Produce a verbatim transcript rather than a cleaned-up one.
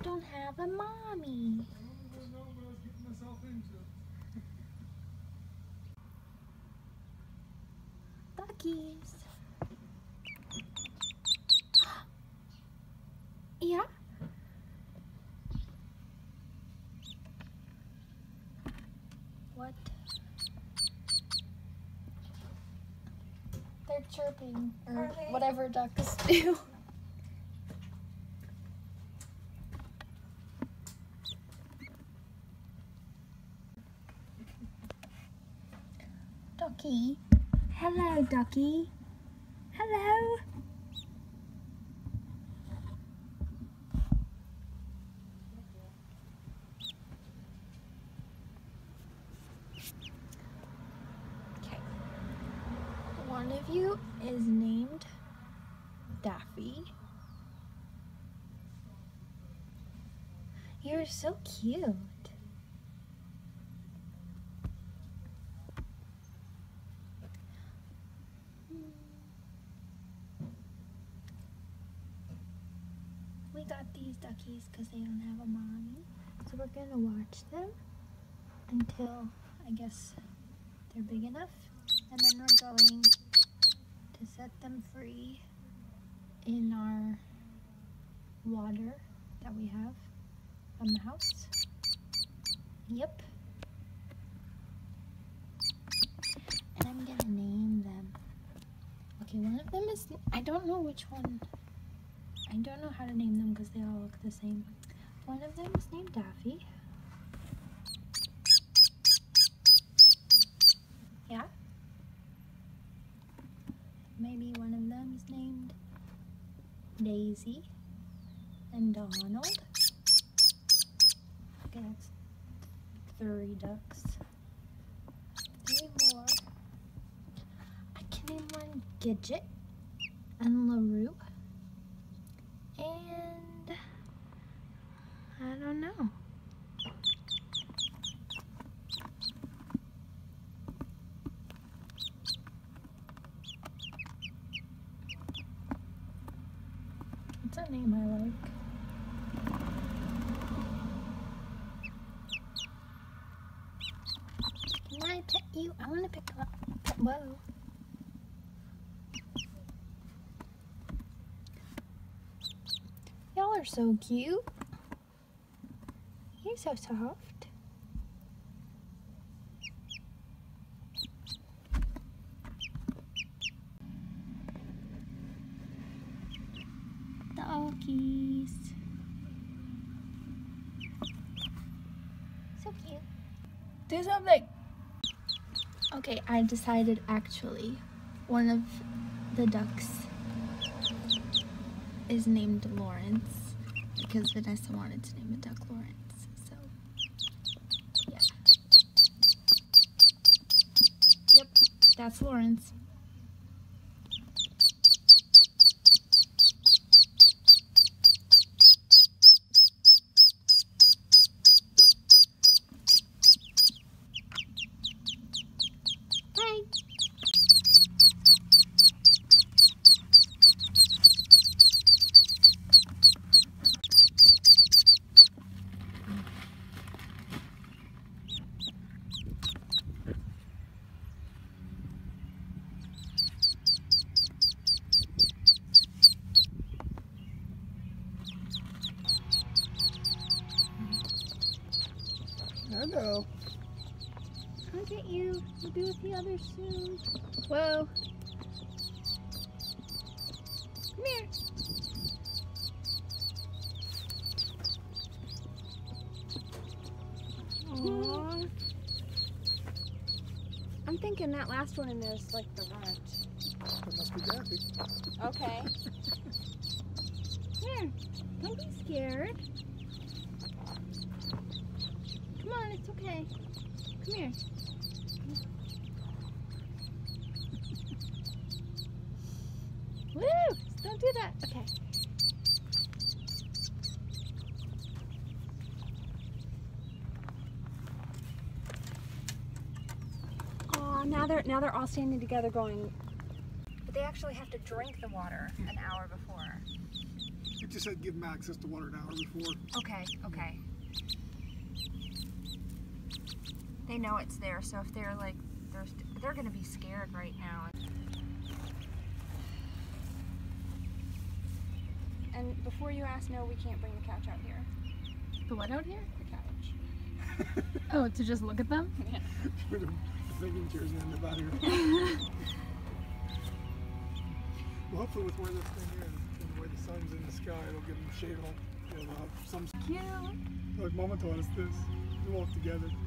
don't have a mommy. Duckies. Yeah? What? They're chirping, or whatever ducks do. Ducky. Hello, Ducky. Hello. Okay. One of you is named Daffy. You're so cute. We got these duckies because they don't have a mommy. So we're gonna watch them until I guess they're big enough. And then we're going to set them free in our water that we have from the house. Yep. And I'm gonna name them. Okay, one of them is, I don't know which one. I don't know how to name them because they all look the same. One of them is named Daffy. Yeah? Maybe one of them is named Daisy and Donald. Okay, that's three ducks. Three more. I can name one Gidget and LaRue. And I don't know. What's a name I like? Can I pet you? I want to pick up. Whoa. Y'all are so cute. You're so soft. Doggies. So cute. Do something. Okay, I decided actually one of the ducks is named Lawrence because Vanessa wanted to name a duck Lawrence, so yeah. Yep, that's Lawrence. Bye. Hello. I'll get you. We'll be with the others soon. Whoa. Come here. Aww. I'm thinking that last one in there is like the runt. That must be Daffy. Okay. Here. Don't be scared. Come on, it's okay. Come here. Woo! Don't do that. Okay. Oh, now they're now they're all standing together, going. But they actually have to drink the water an hour before. You just said give them access to water an hour before. Okay, okay. They know it's there, so if they're like, they're, they're gonna be scared right now. And before you ask, no, we can't bring the couch out here. The what out here? The couch. Oh, to just look at them? Yeah. Put the thinking chairs in the back here. Well, hopefully with where this thing is and the way the sun's in the sky, it'll give them shade on. You know, they'll have some. Cute. Like Mama taught us this. We walk together.